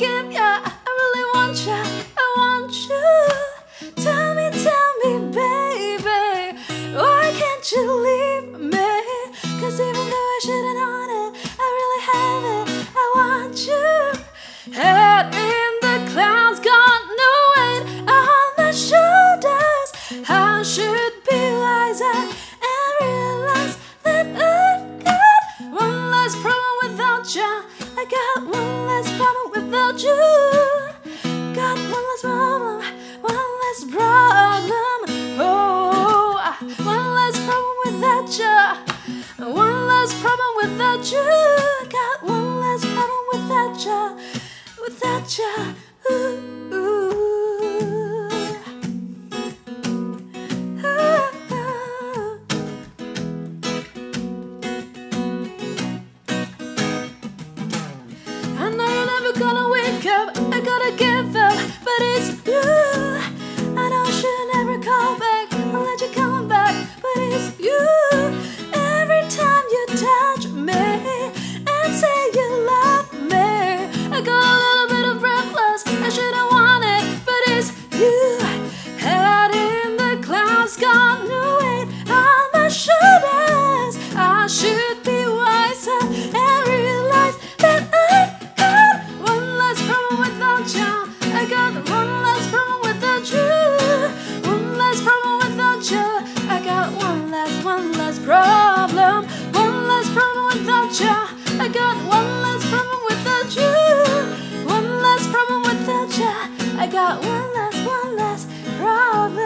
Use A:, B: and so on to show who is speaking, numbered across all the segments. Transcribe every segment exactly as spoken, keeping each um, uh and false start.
A: give ya, I really want ya, I want you. Tell me, tell me, baby, why can't you leave me? Cause even though I shouldn't want it, I really have it, I want you. Head in the clouds, got no weight on my shoulders. I should be wiser and realize that I've got one less problem without you. I got one less problem without you. Got one less problem, one less problem. Oh, one less problem without you. One less problem without you. Got one less problem without you. Without you. Ooh, ooh. I know you're never gonna wake up, I gotta give up, but it's you. I know I should never call back, I'll let you come back, but it's you. Every time you touch me and say you love me, I got a little bit of breathless, I shouldn't want it, but it's you. Head in the clouds, got no weight on my shoulders. I should be wiser and realize that I've got one less problem without you. I got one less problem without you. One less problem without you. I got one less, one less problem. One less problem without you. I got one less problem without you. One less problem without you. I got one less, one less problem.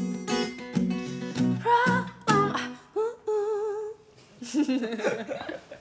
A: Ooh, ooh, ooh, ooh. Problem. Ooh, ooh.